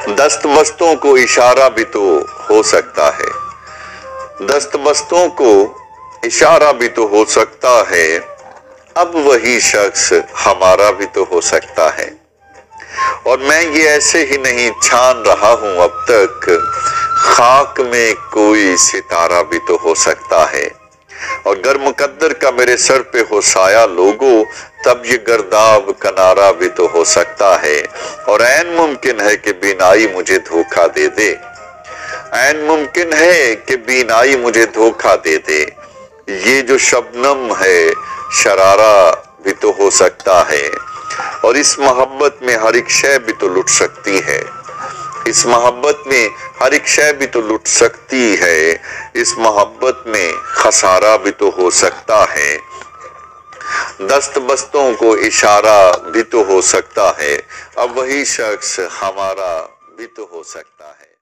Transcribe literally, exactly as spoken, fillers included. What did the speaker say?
दस्तबस्तों को इशारा भी तो हो सकता है, दस्तबस्तों को इशारा भी तो हो सकता है, अब वही शख्स हमारा भी तो हो सकता है। और मैं ये ऐसे ही नहीं छान रहा हूं अब तक, खाक में कोई सितारा भी तो हो सकता है। और अगर मुकद्दर का मेरे सर पे हो साया लोगों, तब ये गर्दाब कनारा भी तो हो सकता है। और ऐन मुमकिन है कि बीनाई मुझे धोखा दे दे, ऐन मुमकिन है कि बीनाई मुझे धोखा दे दे। ये जो शबनम है शरारा भी तो हो सकता है। और इस मोहब्बत में हर एक शय भी तो लुट सकती है, इस मोहब्बत में हर एक शय भी तो लुट सकती है, इस मोहब्बत में खसारा भी तो हो सकता है। दस्तबस्तों को इशारा भी तो हो सकता है, अब वही शख्स हमारा भी तो हो सकता है।